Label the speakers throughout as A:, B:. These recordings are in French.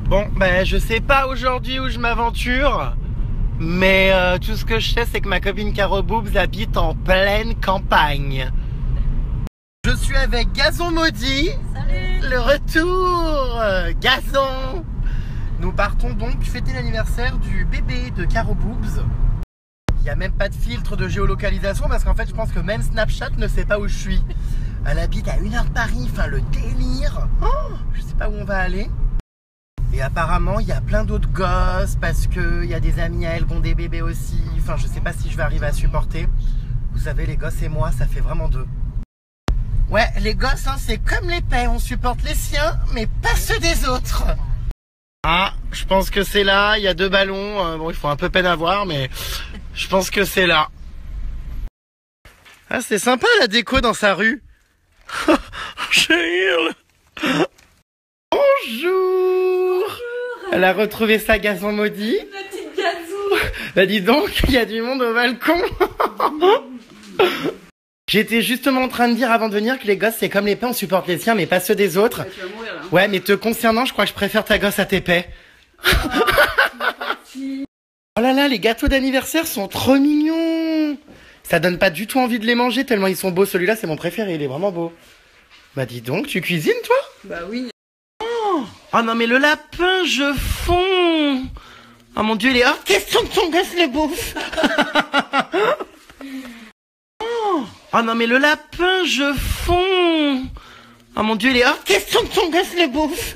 A: Bon, ben je sais pas aujourd'hui où je m'aventure, mais tout ce que je sais, c'est que ma copine Caro Boobs habite en pleine campagne. Je suis avec Gazon Maudit.
B: Salut.
A: Le retour Gazon. Nous partons donc fêter l'anniversaire du bébé de Caro Boobs. Il n'y a même pas de filtre de géolocalisation parce qu'en fait je pense que même Snapchat ne sait pas où je suis. Elle habite à 1 heure de Paris, enfin le délire. Oh, je sais pas où on va aller. Et apparemment il y a plein d'autres gosses parce qu'il y a des amis à elle qui ont des bébés aussi. Enfin je sais pas si je vais arriver à supporter. Vous savez, les gosses et moi ça fait vraiment deux. Ouais, les gosses hein, c'est comme les paix, on supporte les siens mais pas ceux des autres. Ah, je pense que c'est là, il y a 2 ballons, bon il faut un peu peine à voir mais je pense que c'est là. Ah c'est sympa la déco dans sa rue. Chérie. Bonjour. Elle a retrouvé sa Gazon Maudit.
B: La petite Gazou.
A: Bah dis donc, il y a du monde au balcon. J'étais justement en train de dire avant de venir que les gosses c'est comme les paix, on supporte les siens mais pas ceux des autres.
B: Tu vas mourir là.
A: Ouais mais te concernant je crois que je préfère ta gosse à tes paix. Oh là là, les gâteaux d'anniversaire sont trop mignons. Ça donne pas du tout envie de les manger tellement ils sont beaux. Celui-là c'est mon préféré, il est vraiment beau. Bah dis donc, tu cuisines toi?
B: Bah oui.
A: Oh non mais le lapin je fonds. Oh mon dieu il est hors question que ton gosse le bouffe. Oh non mais le lapin je fonds. Oh mon dieu il est hors question que ton gosse le bouffe.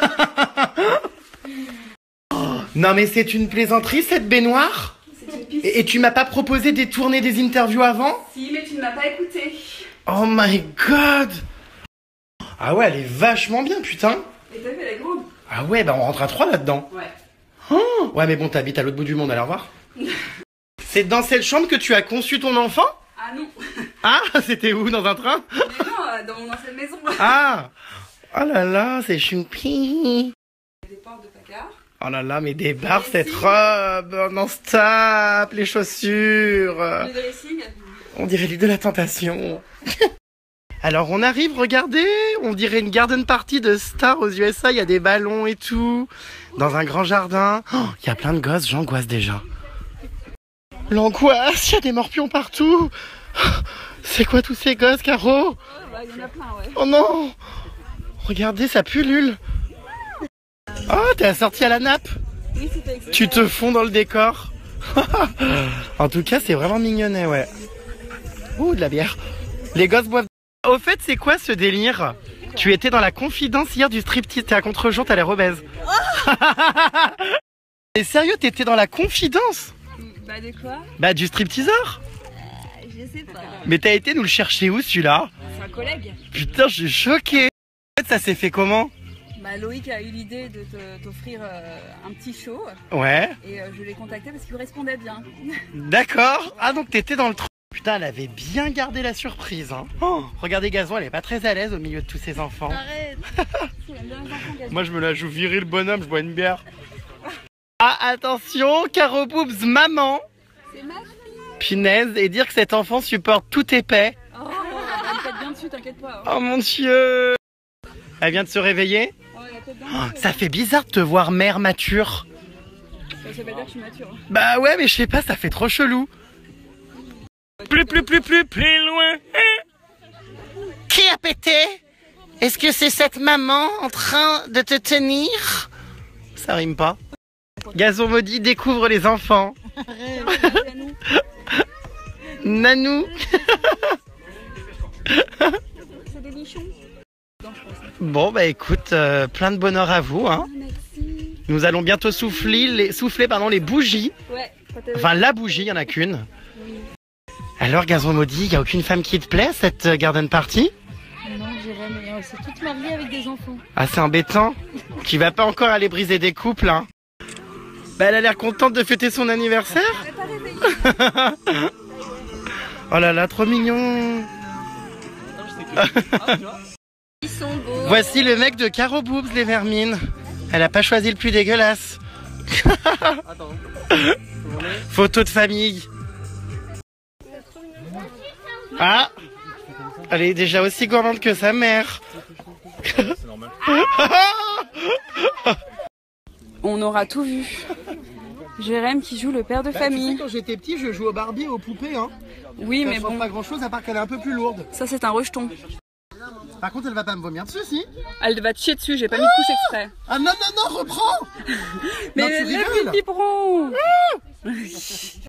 A: Non mais c'est une plaisanterie cette baignoire.
B: C'est une piste.
A: Et tu m'as pas proposé des tournées des interviews avant?
B: Si, mais tu ne m'as pas écouté.
A: Oh my god. Ah ouais elle est vachement bien putain.
B: Et t'as vu, elle est grande.
A: Ah ouais bah on rentre à 3 là-dedans.
B: Ouais.
A: Oh ouais mais bon t'habites à l'autre bout du monde, allez au revoir. C'est dans cette chambre que tu as conçu ton enfant?
B: Ah non.
A: Ah c'était où, dans un train?
B: Mais non, dans mon ancienne maison.
A: Ah. Oh là là c'est choupi.
B: Des portes de placard.
A: Oh là là mais des barres cette robe non-stop, les chaussures.
B: Le dressing.
A: On dirait l'île de la tentation. Alors on arrive, regardez, on dirait une garden party de stars aux USA, il y a des ballons et tout, dans un grand jardin. Oh, il y a plein de gosses, j'angoisse déjà. L'angoisse, il y a des morpions partout. C'est quoi tous ces gosses, Caro?
B: Bah, il y en a plein, ouais.
A: Oh non. Regardez, ça pullule. Oh, t'es assorti à la nappe.
B: Oui, c'était exprès.
A: Tu te fonds dans le décor. En tout cas, c'est vraiment mignonnet, ouais. Ouh, de la bière. Les gosses boivent. Au fait, c'est quoi ce délire? Tu étais dans la confidence hier du striptease, t'es à contre-jour, t'as l'air obèse. Et sérieux, t'étais dans la confidence?
B: Bah, de quoi?
A: Bah, du stripteaseur.
B: Je sais pas.
A: Mais t'as été nous le chercher où, celui-là?
B: C'est un collègue.
A: Putain, je suis choqué. En fait, ça s'est fait comment?
B: Bah, Loïc a eu l'idée de t'offrir un petit show.
A: Ouais.
B: Et je l'ai contacté parce qu'il correspondait bien.
A: D'accord. Ah, donc t'étais dans le truc. Putain, elle avait bien gardé la surprise, hein. Oh, regardez Gazon, elle est pas très à l'aise au milieu de tous ses enfants.
B: Arrête. Il aime bien les enfants, Gazou.
A: Moi, je me la joue viril bonhomme, je bois une bière. Ah, attention, Caro Boobs, maman.
B: C'est ma fille.
A: Punaise, et dire que cet enfant supporte tout épais.
B: Oh, elle pète bien dessus, t'inquiète pas. Hein.
A: Oh mon dieu. Elle vient de se réveiller.
B: Oh, elle pète bien
A: Oh,
B: dessus.
A: ça fait bizarre de te voir mère mature.
B: Ça veut pas dire que je suis mature. Hein.
A: Bah ouais, mais je sais pas, ça fait trop chelou. Plus loin. Qui a pété? Est-ce que c'est cette maman en train de te tenir? Ça rime pas. Gazon Maudit découvre les enfants.
B: Arrête,
A: Nanou.
B: c'est des nichons. Non, je pense.
A: Bon bah écoute, plein de bonheur à vous, hein.
B: Merci.
A: Nous allons bientôt souffler les bougies.
B: Ouais, quand t'as-
A: Enfin la bougie, il y en a qu'une.
B: Oui.
A: Alors Gazon Maudit, il y a aucune femme qui te plaît cette garden party?
B: Non, j'irai, mais c'est toute mariée avec des enfants.
A: Ah c'est embêtant. Tu vas pas encore aller briser des couples, hein. Bah elle a l'air contente de fêter son anniversaire.
B: Elle t'a réveillée.
A: Oh là là, trop mignon.
B: Ils sont beaux.
A: Voici le mec de Caro Boobs, les vermines. Elle a pas choisi le plus dégueulasse. Photo de famille. Ah, elle est déjà aussi gourmande que sa mère.
B: on aura tout vu. Jérém qui joue le père de famille.
A: Tu sais, quand j'étais petit, je jouais aux Barbie et aux poupées. Hein.
B: Oui,
A: Ça
B: mais
A: change
B: bon,
A: pas grand chose à part qu'elle est un peu plus lourde.
B: ça c'est un rejeton.
A: Par contre, elle va pas me vomir dessus, si?
B: Elle va te chier dessus, j'ai pas mis de couche exprès.
A: Ah non, non, non, reprends.
B: Mais
A: non, tu
B: lève
A: rigoles.
B: le biberon.